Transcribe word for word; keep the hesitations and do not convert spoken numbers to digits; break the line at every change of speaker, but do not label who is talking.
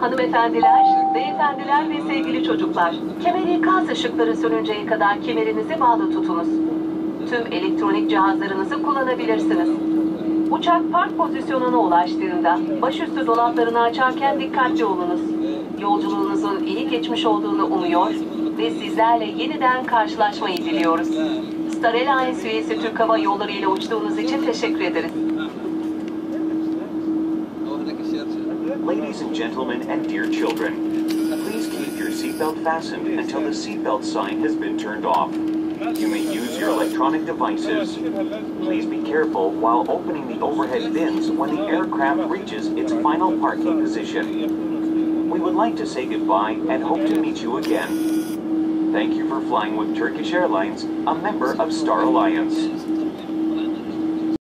Hanımefendiler, beyefendiler ve sevgili çocuklar, kemer ikaz ışıkları sönünceye kadar kemerinizi bağlı tutunuz. Tüm elektronik cihazlarınızı kullanabilirsiniz. Uçak park pozisyonuna ulaştığında başüstü dolaplarını açarken dikkatli olunuz. Yolculuğunuzun iyi geçmiş olduğunu umuyor ve sizlerle yeniden karşılaşmayı diliyoruz. Star Alliance üyesi Türk Hava Yolları ile uçtuğunuz için teşekkür ederiz.
Ladies and gentlemen and dear children, please keep your seatbelt fastened until the seatbelt sign has been turned off. You may use your electronic devices. Please be careful while opening the overhead bins when the aircraft reaches its final parking position. We would like to say goodbye and hope to meet you again. Thank you for flying with Turkish Airlines, a member of Star Alliance.